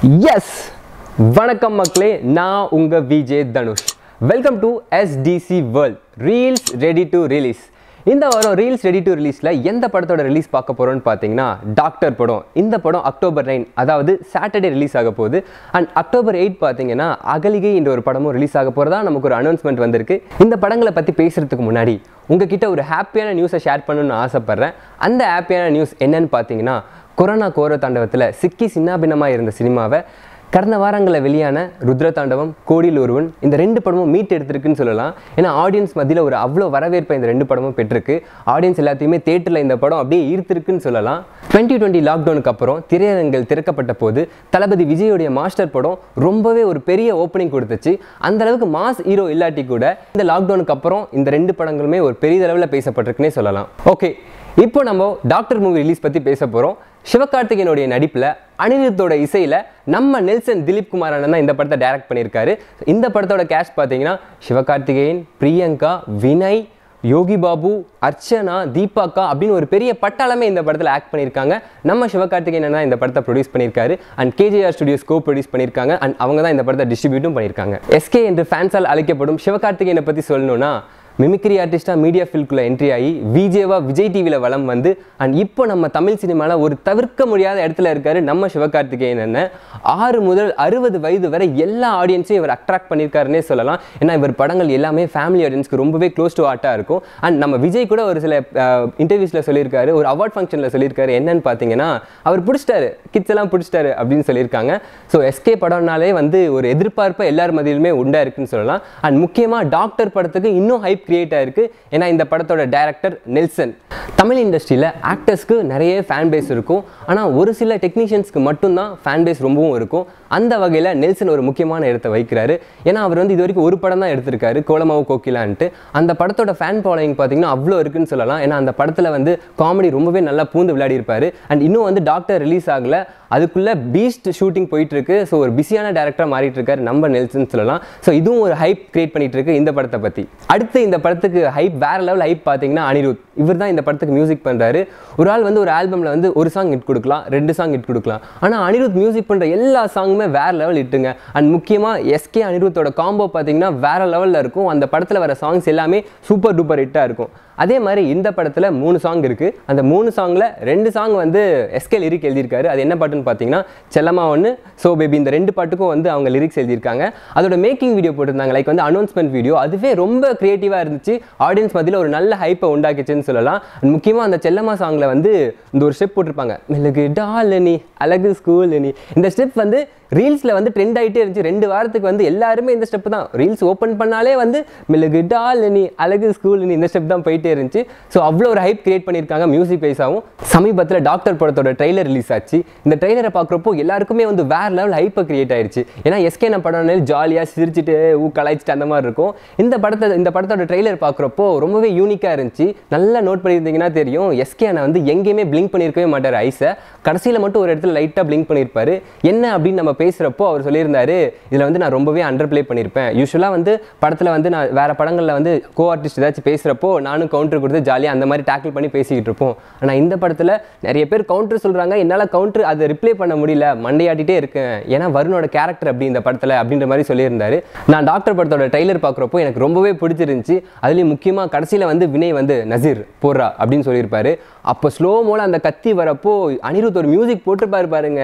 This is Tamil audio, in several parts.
Yes! வணக்கம் மக்களே, நான் உங்க VJ Dhanush. Welcome to SDC World. Reels Ready to Release. இந்த வாரம் ரீல்ஸ் ரெடி டு ரிலீஸில் எந்த படத்தோட ரிலீஸ் பார்க்க போகிறோன்னு பார்த்தீங்கன்னா டாக்டர் படம். இந்த படம் October 9 அதாவது சாட்டர்டே ரிலீஸ் ஆக போகுது. அண்ட் October 8 பார்த்தீங்கன்னா அகலிகை என்ற ஒரு படமும் ரிலீஸ் ஆக போகிறதா நமக்கு ஒரு அனௌன்ஸ்மெண்ட் வந்திருக்கு. இந்த படங்களை பற்றி பேசுகிறதுக்கு முன்னாடி உங்ககிட்ட ஒரு ஹாப்பியான நியூஸை ஷேர் பண்ணணும்னு ஆசைப்பட்றேன். அந்த ஹாப்பியான நியூஸ் என்னன்னு பார்த்தீங்கன்னா, கொரோனா கோர தாண்டவத்தில் சிக்கி சின்னாபின்னமாக இருந்த சினிமாவை கடந்த வாரங்களில் வெளியான ருத்ர தாண்டவம், கோடியில் ஒருவன் இந்த ரெண்டு படமும் மீட் எடுத்திருக்குன்னு சொல்லலாம். ஏன்னா ஆடியன்ஸ் மத்தியில் ஒரு அவ்வளோ வரவேற்பை இந்த ரெண்டு படமும் பெற்றிருக்கு. ஆடியன்ஸ் எல்லாத்தையுமே தேட்டரில் இந்த படம் அப்படியே ஈர்த்திருக்குன்னு சொல்லலாம். 2020 லாக்டவுனுக்கு அப்புறம் திரையரங்குகள் திறக்கப்பட்ட போது தளபதி விஜயோடைய மாஸ்டர் படம் ரொம்பவே ஒரு பெரிய ஓப்பனிங் கொடுத்துச்சு. அந்த அளவுக்கு மாஸ் ஹீரோ இல்லாட்டி கூட இந்த லாக்டவுனுக்கு அப்புறம் இந்த ரெண்டு படங்களுமே ஒரு பெரிய அளவில் பேசப்பட்டிருக்குன்னே சொல்லலாம். ஓகே, இப்போ நம்ம டாக்டர் மூவி ரிலீஸ் பற்றி பேச போகிறோம். சிவகார்த்திகேயனுடைய நடிப்பில் அனிருத்தோட இசையில் நம்ம நெல்சன் திலீப் குமார் அண்ணன் தான் இந்த படத்தை டைரக்ட் பண்ணியிருக்காரு. இந்த படத்தோட கேஸ்ட் பார்த்தீங்கன்னா சிவகார்த்திகேயன், பிரியங்கா, வினய், யோகி பாபு, அர்ச்சனா, தீபாக்கா அப்படின்னு ஒரு பெரிய பட்டாளமே இந்த படத்தில் ஆக்ட் பண்ணியிருக்காங்க. நம்ம சிவகார்த்திகேயன் தான் இந்த படத்தை ப்ரொடியூஸ் பண்ணியிருக்காரு. அண்ட் KJR ஸ்டுடியோஸ் ப்ரொடியூஸ் பண்ணியிருக்காங்க. அண்ட் அவங்க தான் இந்த படத்தை டிஸ்ட்ரிபியூட்டும் பண்ணியிருக்காங்க. SK என்று ஃபேன்ஸால் அழைக்கப்படும் சிவகார்த்திகேயனை பற்றி சொல்லணும்னா, மிமிக்ரி ஆர்டிஸ்டாக மீடியா ஃபீல்டுக்குள்ளே என்ட்ரி ஆகி விஜய் டிவியில் வலம் வந்து அண்ட் இப்போ நம்ம தமிழ் சினிமாவில் ஒரு தவிர்க்க முடியாத இடத்துல இருக்காரு நம்ம சிவகார்த்திகேயன் அண்ணன். 6 முதல் 60 வயது வரை எல்லா ஆடியன்ஸையும் இவர் அட்ராக்ட் பண்ணியிருக்காருன்னே சொல்லலாம். ஏன்னா இவர் படங்கள் எல்லாமே ஃபேமிலி ஆடியன்ஸ்க்கு ரொம்பவே க்ளோஸ் டு ஆர்ட்டாக இருக்கும். அண்ட் நம்ம விஜய் கூட ஒரு சில இன்டர்வியூஸில் சொல்லியிருக்காரு, ஒரு அவார்ட் ஃபங்க்ஷனில் சொல்லியிருக்காரு. என்னன்னு பார்த்தீங்கன்னா, அவர் பிடிச்சிட்டாரு, கிட்ஸ் எல்லாம் பிடிச்சிட்டாரு அப்படின்னு சொல்லியிருக்காங்க. ஸோ SK படம்னாலே வந்து ஒரு எதிர்பார்ப்பு எல்லார் மத்தியிலுமே உண்டா இருக்குன்னு சொல்லலாம். அண்ட் முக்கியமாக டாக்டர் படத்துக்கு இன்னும் ஹைப் கிரியேட் ஆயிருக்கு. ஏன்னா இந்த படத்தோட டைரக்டர் நெல்சன். தமிழ் இண்டஸ்ட்ரியில் ஆக்டர்ஸ்க்கு நிறைய ஃபேன் பேஸ் இருக்கும், ஆனால் ஒரு சில டெக்னீஷியன்ஸ்க்கு மட்டும்தான் ஃபேன் பேஸ் ரொம்பவும் இருக்கும். அந்த வகையில் நெல்சன் ஒரு முக்கியமான இடத்தை வைக்கிறாரு. ஏன்னா அவர் வந்து இது வரைக்கும் ஒரு படம் தான் எடுத்திருக்காரு, கோலமாவு கோகிலான்ட்டு. அந்த படத்தோட ஃபேன் ஃபாலோயிங் பார்த்தீங்கன்னா அவ்வளோ இருக்குன்னு சொல்லலாம். ஏன்னா அந்த படத்தில் வந்து காமெடி ரொம்பவே நல்லா பூந்து விளையாடி இருப்பாரு. அண்ட் இன்னும் வந்து டாக்டர் ரிலீஸ் ஆகலை, அதுக்குள்ளே பீஸ்ட் ஷூட்டிங் போயிட்டு இருக்கு. ஸோ ஒரு பிஸியான டேரக்டராக மாறிட்டு இருக்காரு நம்ம நெல்சன் சொல்லலாம். ஸோ இதுவும் ஒரு ஹைப் கிரியேட் பண்ணிட்டு இருக்கு இந்த படத்தை பற்றி. அடுத்து இந்த படத்துக்கு ஹைப் வேற லெவல் ஹைப் பார்த்தீங்கன்னா அனிருத். இவர் தான் இந்த படத்துக்கு மியூசிக் பண்ணுறாரு. ஒரு ஆள் வந்து ஒரு ஆல்பமில் வந்து ஒரு சாங் ஹிட் கொடுக்கலாம், 2 சாங் ஹிட் கொடுக்கலாம். ஆனால் அனிருத் மியூசிக் பண்ணுற எல்லா சாங்குமே வேற லெவல் ஹிட்டுங்க. அண்ட் முக்கியமாக SK அனிருத்தோட காம்போ பார்த்தீங்கன்னா வேற லெவலில் இருக்கும். அந்த படத்தில் வர சாங்ஸ் எல்லாமே சூப்பர் டூப்பர் ஹிட்டாக இருக்கும். அதே மாதிரி இந்த படத்தில் 3 சாங் இருக்குது. அந்த 3 சாங்கில் 2 சாங் வந்து SK லிரிக் எழுதியிருக்காரு. அது என்ன பாட்டுன்னு பார்த்தீங்கன்னா செல்லமா ஒன்று, சோ பேபி. இந்த 2 பாட்டுக்கும் வந்து அவங்க லிரிக்ஸ் எழுதியிருக்காங்க. அதோட மேக்கிங் வீடியோ போட்டிருந்தாங்க, லைக் வந்து அனௌன்ஸ்மெண்ட் வீடியோ. அதுவே ரொம்ப கிரியேட்டிவாக இருந்துச்சு. ஆடியன்ஸ் மத்தியில் ஒரு நல்ல ஹைப்பை உண்டாக்கிச்சுன்னு சொல்லலாம். முக்கியமாக அந்த செல்லமா சாங்கில் வந்து இந்த ஒரு ஸ்டெப் போட்டிருப்பாங்க, மெழுகு டால் நீ அழகு ஸ்கூல் நீ. இந்த ஸ்டெப் வந்து ரீல்ஸில் வந்து ட்ரெண்ட் ஆகிட்டே இருந்துச்சு. 2 வாரத்துக்கு வந்து எல்லாருமே இந்த ஸ்டெப் தான், ரீல்ஸ் ஓப்பன் பண்ணாலே வந்து மெழுகு டால் நீ அழகு ஸ்கூல் நீ இந்த ஸ்டெப் தான் போயிட்டே இருந்துச்சு. ஸோ அவ்வளோ ஒரு ஹைப் கிரியேட் பண்ணியிருக்காங்க மியூசிக் வைஸாகவும். சமீபத்தில் டாக்டர் படத்தோட ட்ரெய்லர் ரிலீஸ் ஆச்சு. இந்த ட்ரெய்லரை பார்க்குறப்போ எல்லாருக்குமே வந்து வேற லெவல் ஹைப்பை கிரியேட் ஆயிடுச்சு. ஏன்னா SK நான் படம் ஜாலியாக சிரிச்சுட்டு கலாய்ச்சிட்டு அந்த மாதிரி இருக்கும். இந்த படத்தோட ட்ரெய்லர் பார்க்குறப்போ ரொம்பவே யூனிக்காக இருந்துச்சு. நல்லா நோட் பண்ணியிருந்தீங்கன்னா தெரியும், SK நான் வந்து எங்கேயுமே பிளிங்க் பண்ணியிருக்கவே மாட்டார் ஐஸை. கடைசியில் மட்டும் ஒரு இடத்துல லைட்டாக பிளிங்க் பண்ணியிருப்பாரு. என்ன அப்படின்னு நம்ம பேசுகிறப்போ அவர் சொல்லியிருந்தாரு, இதில் வந்து நான் ரொம்பவே அண்டர் பிளே பண்ணியிருப்பேன். யூஸ்வலாக வந்து படத்தில் வந்து நான் வேறு படங்களில் வந்து கோ ஆர்டிஸ்ட் ஏதாச்சும் பேசுகிறப்போ நானும் கவுண்டர் கொடுத்து ஜாலியாக அந்த மாதிரி டேக்கிள் பண்ணி பேசிக்கிட்டு இருப்போம். ஆனால் இந்த படத்தில் நிறைய பேர் கவுண்டர் சொல்கிறாங்க, என்னால் கவுண்டர் அதை ரிப்ளை பண்ண முடியல, மண்டையாட்டிகிட்டே இருக்கேன், ஏன்னா வருணோட கேரக்டர் அப்படி இந்த படத்தில் அப்படின்ற மாதிரி சொல்லியிருந்தாரு. நான் டாக்டர் படத்தோட ட்ரெய்லர் பார்க்குறப்போ எனக்கு ரொம்பவே பிடிச்சிருந்துச்சு. அதுலேயும் முக்கியமாக கடைசியில் வந்து வினய் வந்து நசீர் போடுறா அப்படின்னு சொல்லியிருப்பாரு. அப்போ ஸ்லோ மோல அந்த கத்தி வரப்போ அனிருத் ஒரு மியூசிக் போட்டிருப்பாரு பாருங்க,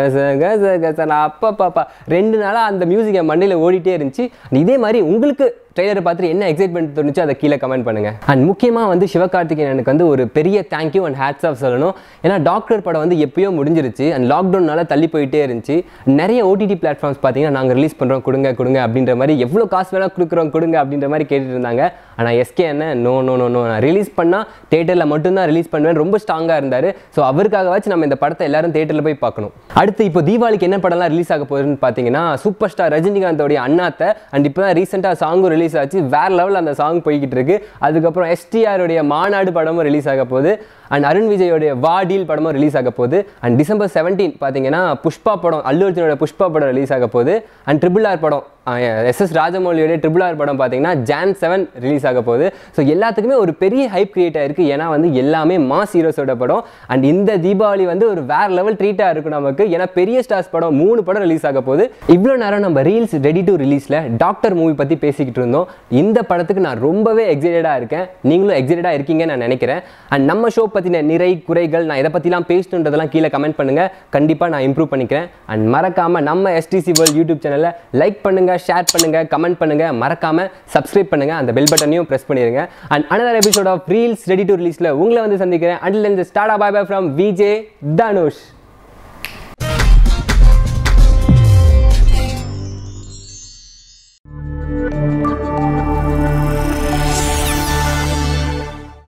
நான் அப்பா பாப்பா 2 நாளாக அந்த மியூசிக் என் மண்டையில் ஓடிட்டே இருந்துச்சு. இதே மாதிரி உங்களுக்கு ட்ரெய்லரை பார்த்துட்டு என்ன எக்ஸைட்மெண்ட் தோணுச்சு அதை கீழே கமெண்ட் பண்ணுங்க. அண்ட் முக்கியமாக வந்து சிவகார்த்திகேயனுக்கு வந்து ஒரு பெரிய தேங்க்யூ அண்ட் ஹேட்ஸ் ஆஃப் சொல்லணும். ஏன்னா டாக்டர் படம் வந்து எப்பயோ முடிஞ்சிருச்சு. அண்ட் லாக்டவுன்னால தள்ளி போயிட்டே இருந்துச்சு. நிறைய OTT பிளாட்ஃபார்ம்ஸ் பார்த்தீங்கன்னா நாங்கள் ரிலீஸ் பண்ணுறோம், கொடுங்க அப்படின்ற மாதிரி, எவ்வளோ காசு வேணால் கொடுங்க அப்படின்ற மாதிரி கேட்டுட்டு இருந்தாங்க. ஆனால் SK என்ன நோ நான் ரிலீஸ் பண்ணால் தேட்டரில் மட்டும்தான் ரிலீஸ் பண்ணுவேன் ரொம்ப ஸ்ட்ராங்காக இருந்தார். ஸோ அவருக்காகவாச்சும் நம்ம இந்த படத்தை எல்லாரும் தேட்டரில் போய் பார்க்கணும். அடுத்து இப்போ தீபாவளிக்கு என்ன படம்லாம் ரிலீஸ் ஆக போகுதுன்னு பார்த்தீங்கன்னா, சூப்பர் ஸ்டார் ரஜினிகாந்தோடைய அண்ணாத்தை. அண்ட் இப்போ தான் ரீசெண்டாக சாங்கும் ரிலீஸ் ஆச்சு, வேற லெவல் அந்த சாங் போய்கிட்டு இருக்கு. அதுக்கப்புறம் STR உடைய மாநாடு படமும் ரிலீஸ் ஆக போகுது. அண்ட் அருண் விஜயோடைய வாடில் படமும் ரிலீஸ் ஆக போகுது. அண்ட் December 17 பார்த்தீங்கன்னா புஷ்பா படம், அல்லு அர்ஜுனோட புஷ்பா படம் ரிலீஸ் ஆக போகுது. அண்ட் RRR படம் எஸ்எஸ் ராஜமௌலியோட RRR படம் பார்த்தீங்கன்னா Jan 7 ரிலீஸ் ஆக போகுது. ஸோ எல்லாத்துக்குமே ஒரு பெரிய ஹைப் கிரியேட் ஆயிருக்கு. ஏன்னா வந்து எல்லாமே மாஸ் ஹீரோஸோட படம். அண்ட் இந்த தீபாவளி வந்து ஒரு வேற லெவல் ட்ரீட்டாக இருக்கும் நமக்கு. ஏன்னா பெரிய ஸ்டார்ஸ் படம் 3 படம் ரிலீஸ் ஆக போகுது. இவ்வளோ நேரம் நம்ம ரீல்ஸ் ரெடி டு ரிலீஸில் டாக்டர் மூவி பற்றி பேசிக்கிட்டு இருந்தோம். இந்த படத்துக்கு நான் ரொம்பவே எக்ஸைட்டடாக இருக்கேன். நீங்களும் எக்ஸைட்டடாக இருக்கீங்கன்னு நான் நினைக்கிறேன். அண்ட் நம்ம ஷோ பற்றின நிறை குறைகள் நான் இதை பற்றிலாம் பேசணுன்றதெல்லாம் கீழே கமெண்ட் பண்ணுங்கள். கண்டிப்பாக நான் இம்ப்ரூவ் பண்ணிக்கிறேன். அண்ட் மறக்காமல் நம்ம SDC World யூடியூப் சேனலை லைக் பண்ணுங்கள், ஷேர் பண்ணுங்கள், கமெண்ட் பண்ணுங்கள், மறக்காமல் சப்ஸ்கிரைப் பண்ணுங்கள், அந்த பெல் பட்டனையும் ப்ரெஸ் பண்ணிடுங்க. And another episode of Reels Ready to Release உங்களை வந்து சந்திக்கிறேன். Until then, tata bye bye from VJ Dhanush.